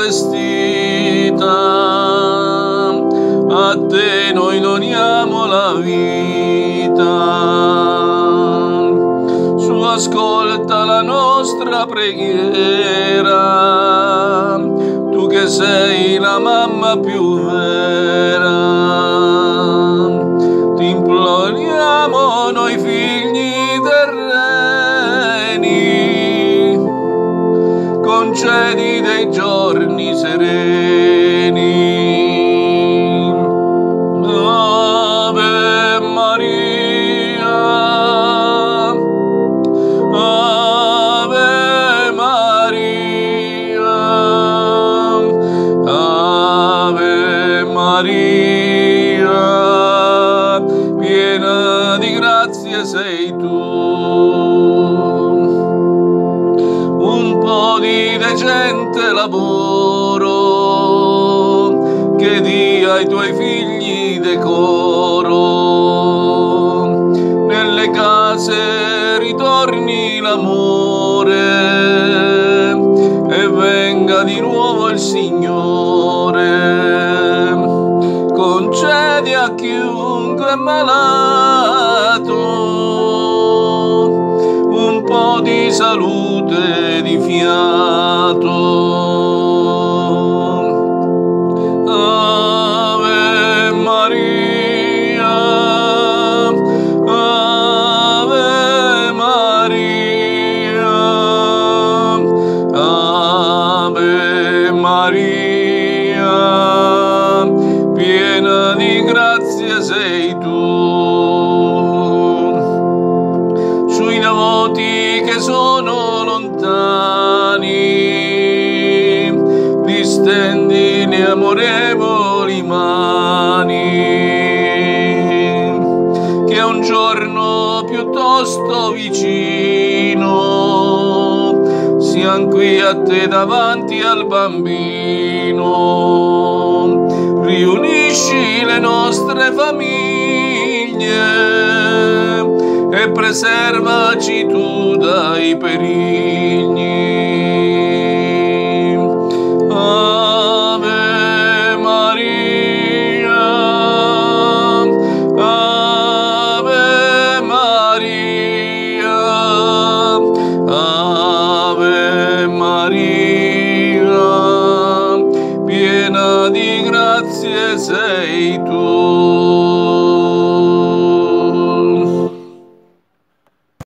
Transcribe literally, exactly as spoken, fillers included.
travestita, a te noi doniamo la vita. Su ascolta la nostra preghiera, tu che sei la mamma più vera. Ti imploriamo noi figli terreni, concedi dei giorni sereni. Ave Maria, Ave Maria, Ave Maria, piena di grazie sei tu. Un po' di decente lavoro che dia ai tuoi figli decoro, nelle case ritorni l'amore e venga di nuovo il Signore. Concedi a chiunque è malato un po' di salute e di fiato. Ave Maria, Ave Maria, Ave Maria, piena di grazie sei tu. Sui devoti che sono lontani, distendi le amorevoli mani, che un giorno piuttosto vicino sian qui a te davanti al bambino. Riunisci le nostre famiglie e preservaci tu dai perigli. Ave Maria, Ave Maria, Ave Maria, piena di grazie sei tu.